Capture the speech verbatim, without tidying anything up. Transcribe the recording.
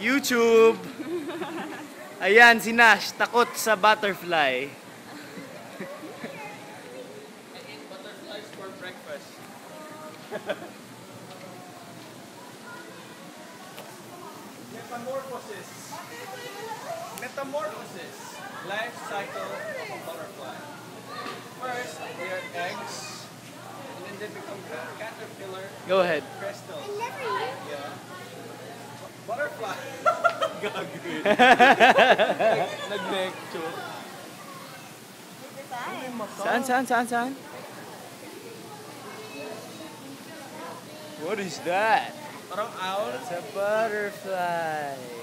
YouTube! Ayan, si Nash, takot sa butterfly. I eat butterflies for breakfast. Metamorphosis. Metamorphosis. Life cycle of a butterfly. First, they are eggs, and then they become caterpillar. Go ahead. Crystals. Yeah. Butterfly. Gagawin. Nag-lecture. Saan, saan, saan, saan? What is that? Parang owl. It's a butterfly.